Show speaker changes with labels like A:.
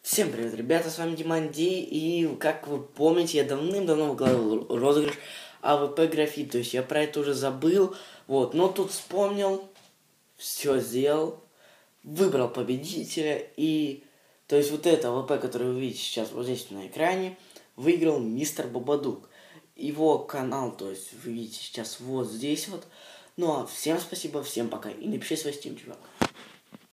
A: Всем привет, ребята, с вами Диман Ди, и как вы помните, я давным-давно выкладывал розыгрыш АВП Графит, то есть я про это уже забыл, вот, но тут вспомнил, все сделал, выбрал победителя, и, то есть вот это АВП, которое вы видите сейчас вот здесь на экране, выиграл мистер Бабадук. Его канал, то есть вы видите сейчас вот здесь вот. Ну а всем спасибо, всем пока, и напиши свой Steam, чувак.